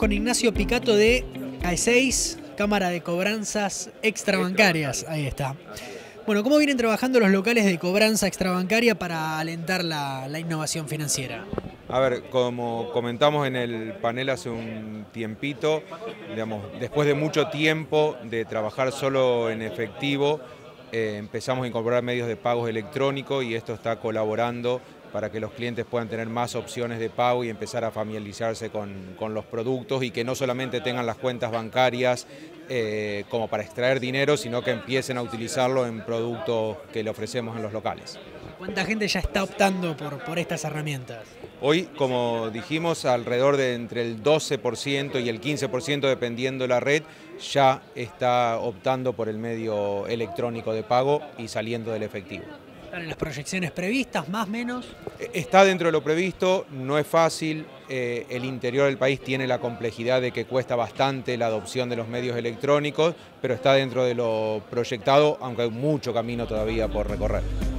con Ignacio Picato de CAE6, Cámara de Cobranzas Extrabancarias. Ahí está. Bueno, ¿cómo vienen trabajando los locales de cobranza extrabancaria para alentar la innovación financiera? A ver, como comentamos en el panel hace un tiempito, digamos, después de mucho tiempo de trabajar solo en efectivo, empezamos a incorporar medios de pagos electrónicos y esto está colaborando para que los clientes puedan tener más opciones de pago y empezar a familiarizarse con los productos y que no solamente tengan las cuentas bancarias como para extraer dinero, sino que empiecen a utilizarlo en productos que le ofrecemos en los locales. ¿Cuánta gente ya está optando por estas herramientas? Hoy, como dijimos, alrededor de entre el 12% y el 15%, dependiendo de la red, ya está optando por el medio electrónico de pago y saliendo del efectivo. ¿Están en las proyecciones previstas, más o menos? Está dentro de lo previsto, no es fácil, el interior del país tiene la complejidad de que cuesta bastante la adopción de los medios electrónicos, pero está dentro de lo proyectado, aunque hay mucho camino todavía por recorrer.